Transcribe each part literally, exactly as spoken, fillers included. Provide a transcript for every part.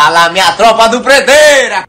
Fala, minha tropa do Predeira!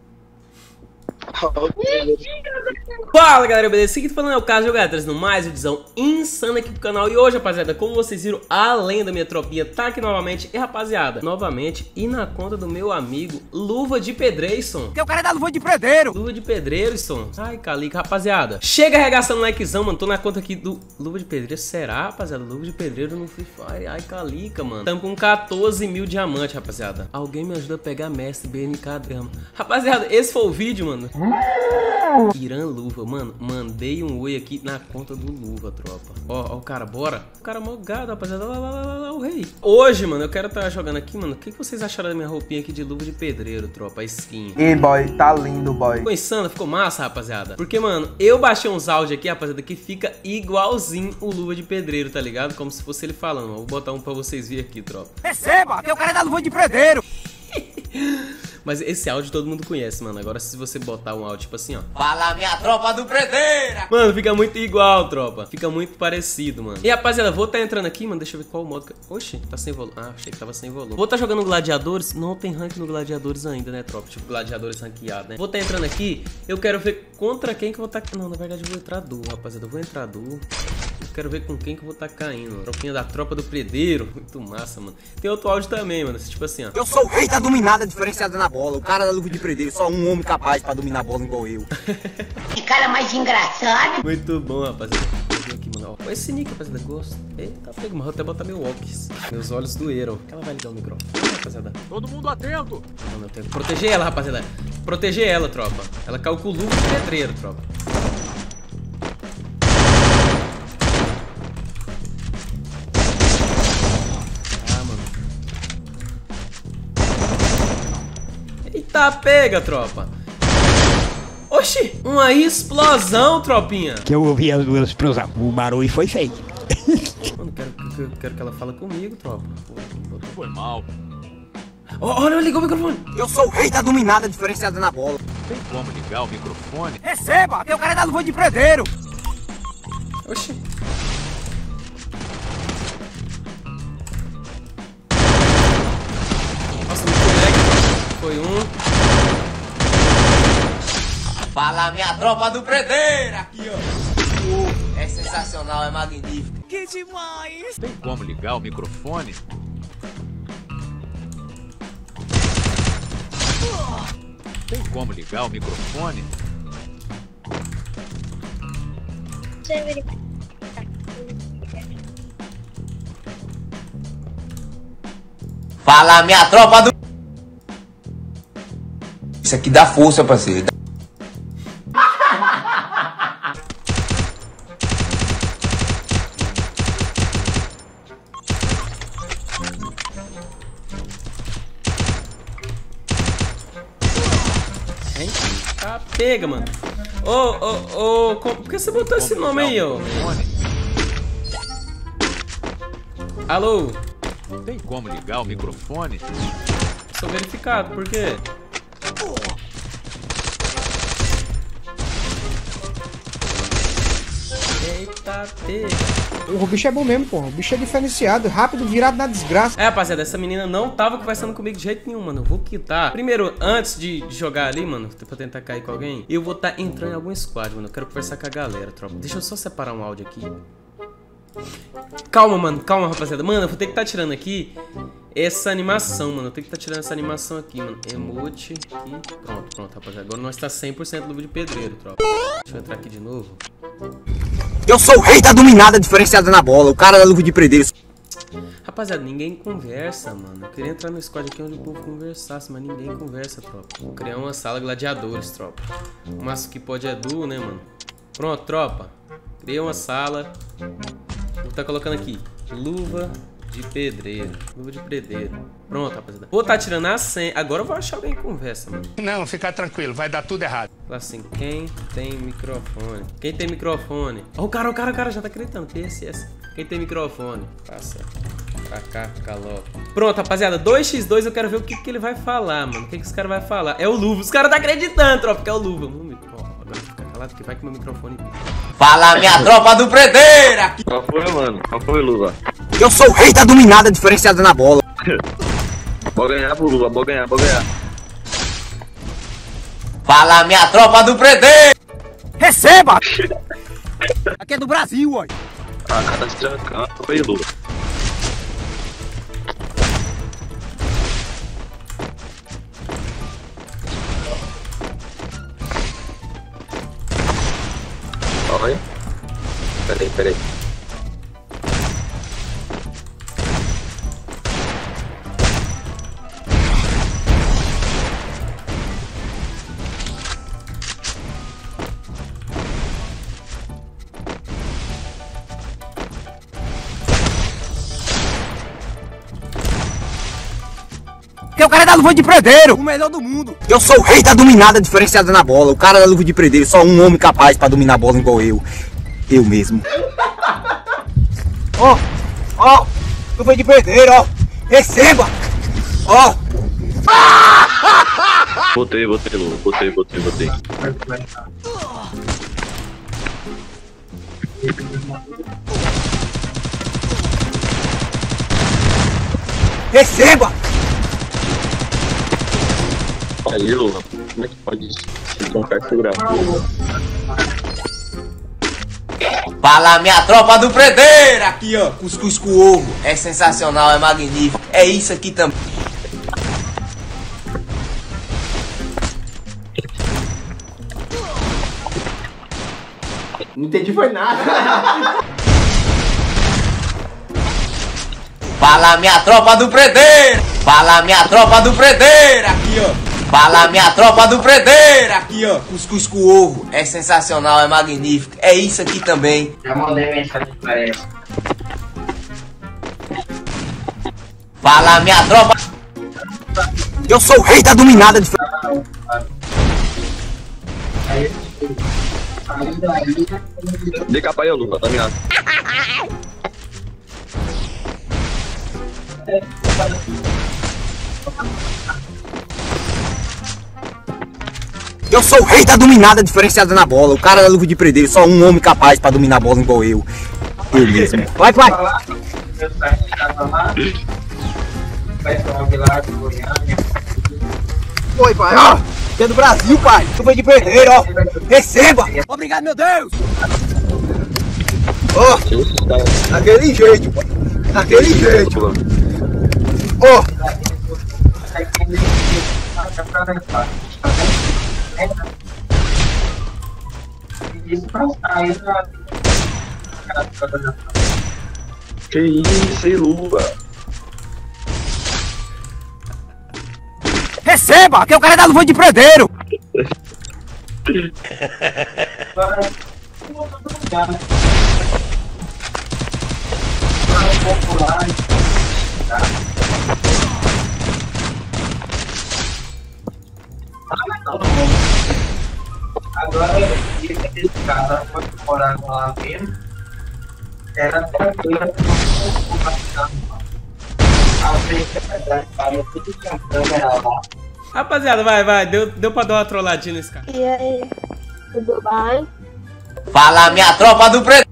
Fala galera, beleza? Aqui falando é o caso, jogar trazendo mais edição insana aqui pro canal. E hoje, rapaziada, como vocês viram, além da minha tropinha tá aqui novamente. E rapaziada, novamente, e na conta do meu amigo Luva de Pedreirson. Que o cara é da Luva de Pedreiro. Luva de Pedreirson. Ai, calica, rapaziada. Chega arregaçando o likezão, mano. Tô na conta aqui do Luva de Pedreiro. Será, rapaziada? Luva de Pedreiro no Free Fire. Ai, calica, mano. Tamo com quatorze mil diamantes, rapaziada. Alguém me ajuda a pegar mestre B N K Drama. Rapaziada, esse foi o vídeo, mano. Irã Luva, mano, mandei um oi aqui na conta do Luva, tropa. Ó, ó o cara, bora. O cara mogado, rapaziada, lá, lá, lá, lá, lá, o rei. Hoje, mano, eu quero estar tá jogando aqui, mano. O que, que vocês acharam da minha roupinha aqui de Luva de Pedreiro, tropa? A skin. E boy, tá lindo, boy. Ficou insano, ficou massa, rapaziada. Porque, mano, eu baixei uns áudios aqui, rapaziada, que fica igualzinho o Luva de Pedreiro, tá ligado? Como se fosse ele falando. Ó, vou botar um pra vocês verem aqui, tropa. Receba, que o cara é da Luva de Pedreiro. Mas esse áudio todo mundo conhece, mano. Agora se você botar um áudio tipo assim, ó. Fala, minha tropa do Predeira! Mano, fica muito igual, tropa. Fica muito parecido, mano. E rapaziada, vou estar tá entrando aqui, mano. Deixa eu ver qual modo que... Oxi, tá sem volume. Ah, achei que tava sem volume. Vou estar tá jogando gladiadores. Não tem rank no gladiadores ainda, né, tropa? Tipo, gladiadores ranqueados, né? Vou estar tá entrando aqui. Eu quero ver contra quem que eu vou estar... Tá... Não, na verdade eu vou entrar duo, rapaziada. Eu vou entrar duo. Eu quero ver com quem que eu vou estar tá caindo. Tropinha da tropa do Predeiro. Muito massa, mano. Tem outro áudio também, mano. Tipo assim, ó. Eu sou o rei da dominada diferenciada na bola. O cara da Luva de Predeiro. Só um homem capaz pra dominar a bola igual eu. Que cara mais engraçado. Muito bom, rapaziada. Aqui, mano. Ó, esse nick, rapaziada, gosto. Eita, pega, mas vou até botar meu walks. Meus olhos doeram. Ela vai ligar o microfone, rapaziada. Todo mundo atento. Não, eu tenho que proteger ela, rapaziada. Proteger ela, tropa. Ela caiu com o Luva de Pedreiro, tropa. Eita, pega, tropa. Oxi, uma explosão, tropinha. Que eu ouvi a explosão, o barulho foi feio. Mano, quero, quero, quero que ela fale comigo, tropa. Foi mal. Oh, olha, ligou o microfone. Eu sou o rei da dominada diferenciada na bola. Tem como ligar o microfone? Receba, que o cara é da Luva de Predeiro. Oxi. Nossa, muito lag. Foi um. Fala, minha tropa do Predeira! Aqui, ó. É sensacional, é magnífico. Que demais. Tem como ligar o microfone? Tem como ligar o microfone? Fala, minha tropa do... Isso aqui dá força, parceiro. Ah, pega, mano. Ô, ô, ô, por que você botou esse nome aí, ó? Alô? Tem como ligar o microfone? Sou verificado, por quê? Eita, pega. O bicho é bom mesmo, pô. O bicho é diferenciado, rápido, virado na desgraça. É, rapaziada, essa menina não tava conversando comigo de jeito nenhum, mano. Eu vou quitar. Primeiro, antes de jogar ali, mano, pra tentar cair com alguém, eu vou estar tá entrando em algum squad, mano. Eu quero conversar com a galera, tropa. Deixa eu só separar um áudio aqui. Calma, mano, calma, rapaziada. Mano, eu vou ter que estar tá tirando aqui essa animação, mano. Eu tenho que estar tá tirando essa animação aqui, mano. Emote aqui. Pronto, pronto, rapaziada. Agora nós tá cem por cento Luva de Pedreiro, tropa. Deixa eu entrar aqui de novo. Eu sou o rei da dominada diferenciada na bola. O cara da Luva de Predeiro. Rapaziada, ninguém conversa, mano. Eu queria entrar no squad aqui onde o povo conversasse, mas ninguém conversa, tropa. Vou criar uma sala gladiadores, tropa. O máximo que pode é duo, né, mano? Pronto, tropa. Criei uma sala. Vou estar colocando aqui Luva de Pedreiro. Luva de Pedreiro. Pronto, rapaziada. Vou estar tirando a senha. Agora eu vou achar alguém que conversa, mano. Não, fica tranquilo, vai dar tudo errado. Fala assim, quem tem microfone? Quem tem microfone? Ó, oh, o cara, o cara, o cara já tá acreditando. P S S. Quem tem microfone? Passa pra cá, calor. Pronto, rapaziada. dois contra dois, eu quero ver o que, que ele vai falar, mano. O que, que esse cara vai falar? É o Luva. Os caras tá acreditando, tropa, que é o Luva. Vamos, ó, agora fica calado, que vai com meu microfone. Fala, minha tropa do Predeira! Qual foi, mano? Qual foi, Luva? Eu sou o rei da dominada diferenciada na bola. Vou ganhar pro Luva, vou ganhar, vou ganhar. Fala, minha tropa do Predeiro! Receba! Aqui é do Brasil, ó. Ah, cara, tá se trancando. Foi Lula. Olha. Peraí, peraí. Que o cara é da luva de predeiro, o melhor do mundo. Eu sou o rei da dominada diferenciada na bola. O cara da luva de predeiro, só um homem capaz pra dominar a bola igual eu. Eu mesmo. Ó, ó, luva de predeiro, ó. Receba! Ó. Botei, botei, Lula. Botei, botei, botei. Receba! Aí, Lula. Como é que pode se trancar e segurar? Fala, minha tropa do Predeiro! Aqui, ó, cuscuz com ovo. É sensacional, é magnífico. É isso aqui também. Não entendi foi nada. Fala, minha tropa do Predeiro! Fala, minha tropa do Predeiro! Aqui, ó. Fala, minha tropa do Predeiro! Aqui, ó, cuscuz com ovo. É sensacional, é magnífico. É isso aqui também. Já mandei mensagem pra ela. Fala, minha tropa. Eu sou o rei da dominada de... De capa aí, Lula. Tá ligado? Eu sou o rei da dominada diferenciada na bola. O cara da luva de predeiro, só um homem capaz pra dominar a bola igual eu. Eu mesmo. Vai, vai. Oi, pai. Ó, que é do Brasil, pai. Luva de predeiro, ó. Receba. Obrigado, meu Deus. Ó, oh, daquele jeito, pai. Daquele jeito. Ó. Oh. Que isso, hein, Lula? Receba, que é o cara da luva de predeiro. Agora eu queria que esse cara foi morar lá mesmo. Era tranquilo. Rapaziada, vai, vai. Deu, deu pra dar uma trolladinha nesse cara. E aí, tudo bem? Fala, minha tropa do Predeiro!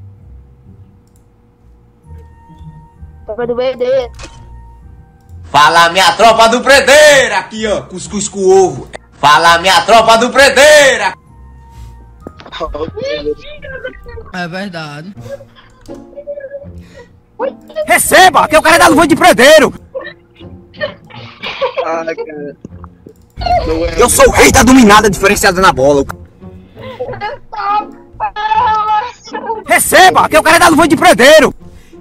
Tropa do Predeiro. Fala, minha tropa do Predeiro! Aqui, ó, cuscuz com ovo. Fala, minha tropa do Predeiro! É verdade. Receba, que é o cara da luva de predeiro. Ah, cara. Eu sou o rei da dominada diferenciada na bola. Receba, que é o cara da luva de predeiro.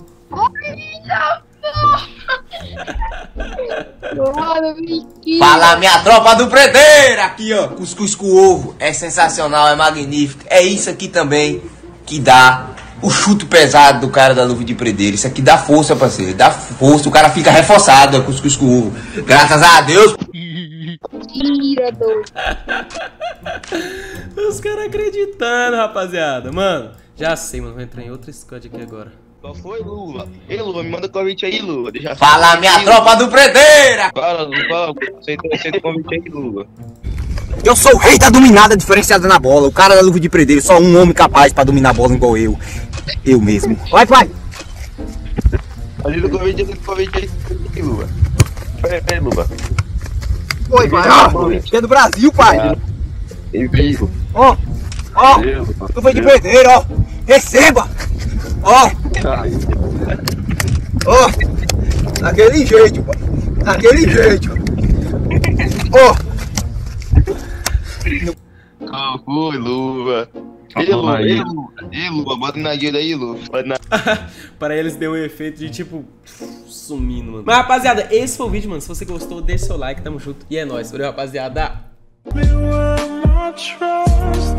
Fala, minha tropa do Predeiro! Aqui, ó, cuscuz com ovo. É sensacional, é magnífico. É isso aqui também que dá o chute pesado do cara da luva de predeiro. Isso aqui dá força, parceiro. Dá força, o cara fica reforçado, ó, cuscuz com ovo. Graças a Deus. Tira, doido. Os caras acreditando, rapaziada. Mano, já sei, mano. Vou entrar em outro squad aqui agora. Qual foi, Lula? Ei, Lula, me manda convite aí, Lula. Deixa Fala, minha tropa do Predeiro! Fala, Lula, fala. Aceita, aceita o convite aí, Lula. Eu sou o rei da dominada diferenciada na bola. O cara da luva de predeiro, só um homem capaz pra dominar a bola igual eu. Eu mesmo. Vai, vai. Aceita o convite, aceita o convite aí, Lula. Peraí, peraí, Lula. Oi, pai. Ó, que é do Brasil, pai. Vivo. Ó, ó, luva de pedreiro, ó. Receba! Ó, ó, daquele jeito, pai. Daquele jeito. Ó. Qual foi, luva? Ei, luva, ei, luva, ei, luva, bota na guilda aí, luva. Bota na... Para eles deu um efeito de tipo sumindo, mano. Mas rapaziada, esse foi o vídeo, mano. Se você gostou, deixa seu like, tamo junto. E é nóis, valeu, rapaziada.